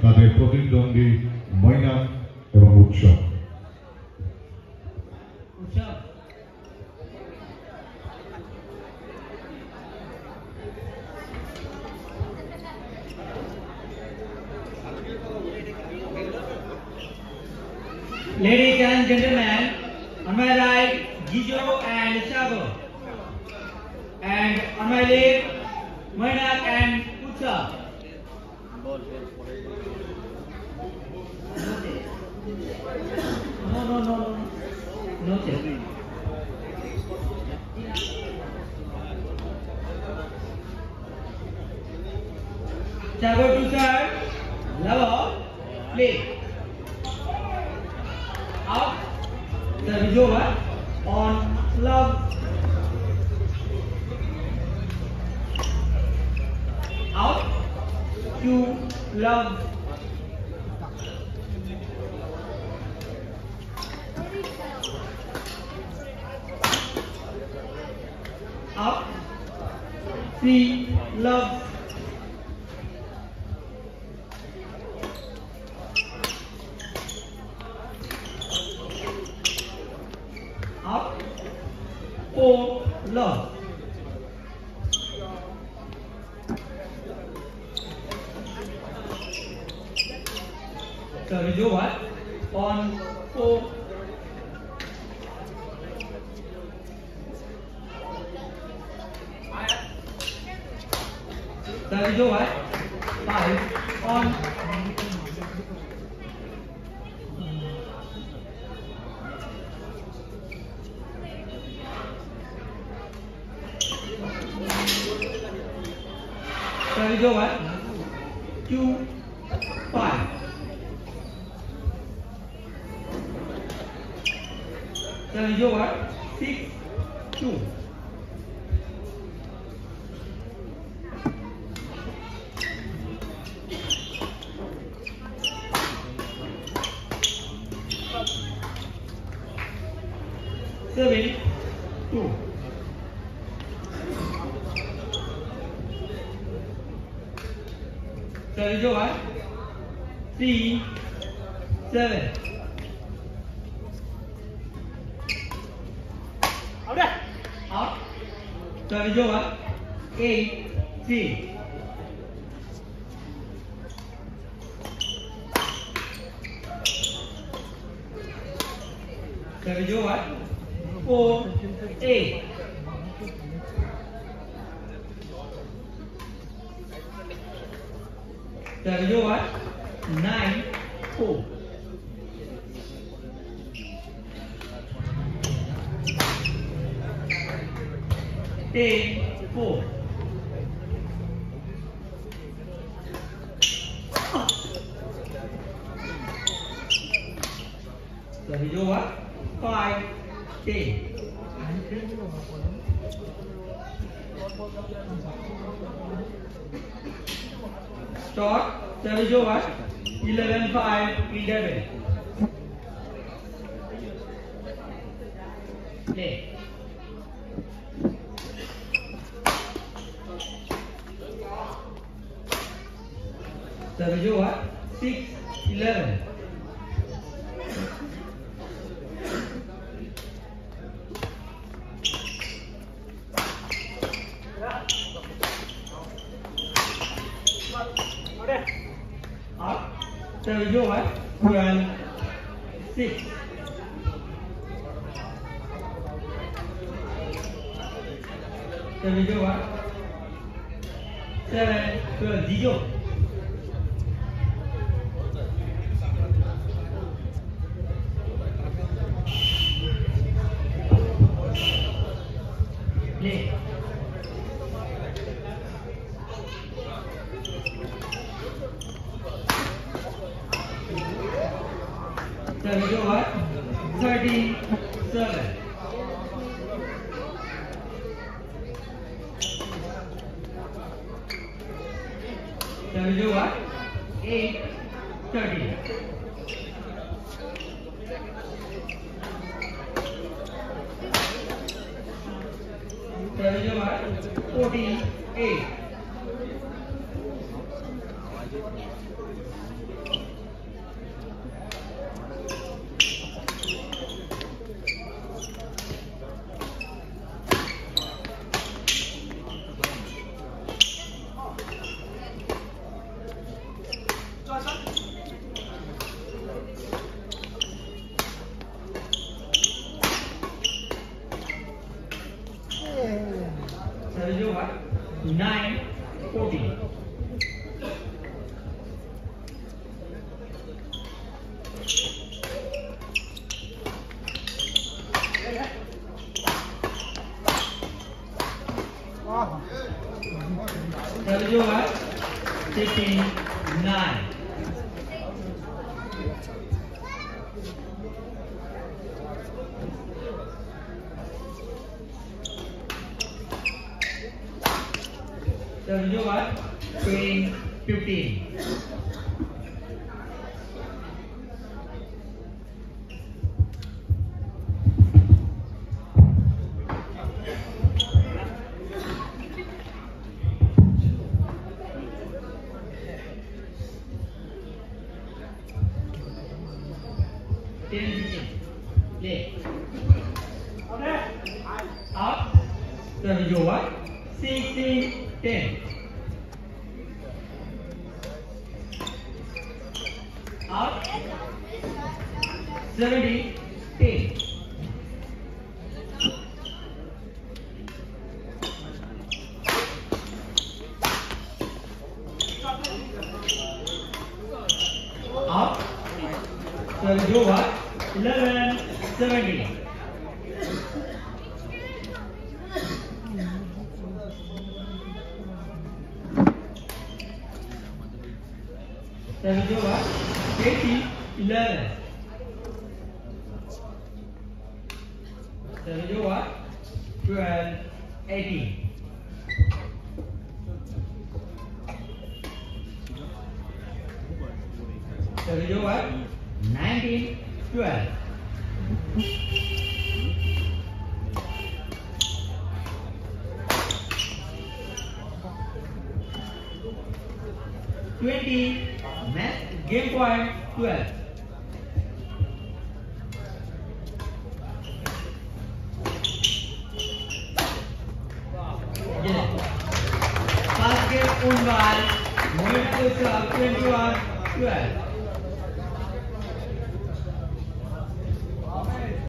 তাদের প্রতিদ্বন্দ্বী মৈনাক এবং উৎসব। Ladies and gentlemen, on my right, Gijo and Shubho, and on my left, Mainak and Utsab. No, sir. Shubho to serve, Lavo, play. Out, service over, on love. Out, to love. Out, see, love. Up, for love. Service over, on 4. Service over, 5, on. Service over, 2, 5. Service over, 6, 2. Seven, 2. Service over, 3, 7. Out. Service over, 8, 3. Service over, 4, 8. Service over, 9, 4. Take 4. Service over, 5, 10. Short, service over, 11, 5, 11. Play. Service over, 6, 11. Up, service over, 12, 6. Service over, 7, 12, Gijo. Play. Service over, 13, 7. Service over, 8, 13. Service over, 14, 8. Service over 10-15. Play. Up. Service over 16-10. Out. 17-10. Out. Service over 11-17. Service over 20-11. Service over 12-18. Service over 19-12. Game point 12. Basket won by Mainak Utsab 21-12.